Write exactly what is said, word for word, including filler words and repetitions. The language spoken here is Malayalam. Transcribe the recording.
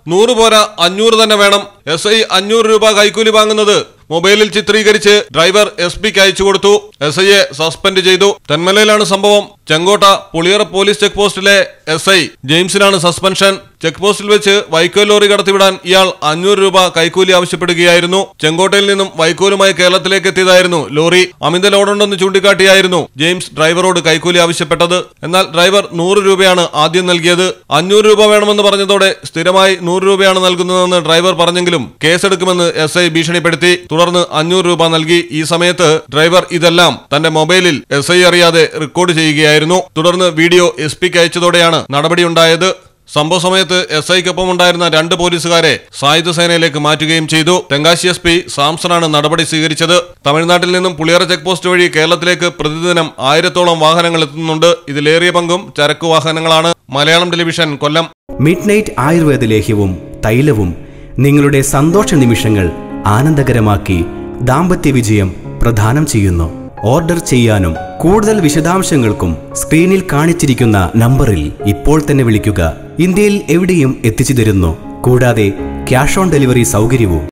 നൂറ് പോരാ, അഞ്ഞൂറ് തന്നെ വേണം. എസ് ഐ അഞ്ഞൂറ് രൂപ കൈക്കൂലി വാങ്ങുന്നത് മൊബൈലിൽ ചിത്രീകരിച്ച് ഡ്രൈവർ എസ് പിക്ക് അയച്ചു കൊടുത്തു. എസ് ഐയെ സസ്പെൻഡ് ചെയ്തു. തെന്മലയിലാണ് സംഭവം. ചെങ്കോട്ട പുളിയറ പോലീസ് ചെക്ക് പോസ്റ്റിലെ എസ് ഐ ജെയിംസിനാണ് സസ്പെൻഷൻ. ചെക്ക് പോസ്റ്റിൽ വെച്ച് വൈക്കോൽ ലോറി കടത്തിവിടാൻ ഇയാൾ അഞ്ഞൂറ് രൂപ കൈക്കൂലി ആവശ്യപ്പെടുകയായിരുന്നു. ചെങ്കോട്ടയിൽ നിന്നും വൈക്കോലുമായി കേരളത്തിലേക്ക് എത്തിയതായിരുന്നു ലോറി. അമിത ലോഡുണ്ടെന്ന് ചൂണ്ടിക്കാട്ടിയായിരുന്നു ജെയിംസ് ഡ്രൈവറോട് കൈക്കൂലി ആവശ്യപ്പെട്ടത്. എന്നാൽ ഡ്രൈവർ നൂറ് രൂപയാണ് ആദ്യം നൽകിയത്. അഞ്ഞൂറ് രൂപ വേണമെന്ന് പറഞ്ഞതോടെ സ്ഥിരമായി നൂറ് രൂപയാണ് നൽകുന്നതെന്ന് ഡ്രൈവർ പറഞ്ഞെങ്കിലും കേസെടുക്കുമെന്ന് എസ് ഐ ഭീഷണിപ്പെടുത്തി. തുടർന്ന് അഞ്ഞൂറ് രൂപ നൽകി. ഈ സമയത്ത് ഡ്രൈവർ ഇതെല്ലാം തന്റെ മൊബൈലിൽ എസ് ഐ അറിയാതെ റെക്കോർഡ് ചെയ്യുകയായിരുന്നു. തുടർന്ന് വീഡിയോ എസ് പിക്ക് അയച്ചതോടെയാണ് നടപടിയുണ്ടായത്. സംഭവ സമയത്ത് എസ് ഐക്കൊപ്പം ഉണ്ടായിരുന്ന രണ്ട് പോലീസുകാരെ സായുധ സേനയിലേക്ക് മാറ്റുകയും ചെയ്തു. തെങ്കാശി എസ് പി സാംസണാണ് നടപടി സ്വീകരിച്ചത്. തമിഴ്നാട്ടിൽ നിന്നും പുളിയറ ചെക്ക് പോസ്റ്റ് വഴി കേരളത്തിലേക്ക് പ്രതിദിനം ആയിരത്തോളം വാഹനങ്ങൾ എത്തുന്നുണ്ട്. ഇതിലേറിയ പങ്കും ചരക്കു വാഹനങ്ങളാണ്. Malayalam television, Kollam. Midnight Ayurveda ലേഹ്യവും തൈലവും നിങ്ങളുടെ സന്തോഷ നിമിഷങ്ങൾ ആനന്ദകരമാക്കി ദാമ്പത്യ വിജയം പ്രദാനം ചെയ്യുന്നു. ഓർഡർ ചെയ്യാനും കൂടുതൽ വിശദാംശങ്ങൾക്കും സ്ക്രീനിൽ കാണിച്ചിരിക്കുന്ന നമ്പറിൽ ഇപ്പോൾ തന്നെ വിളിക്കുക. ഇന്ത്യയിൽ എവിടെയും എത്തിച്ചു തരുന്നു. കൂടാതെ ക്യാഷ് ഓൺ ഡെലിവറി സൗകര്യവും.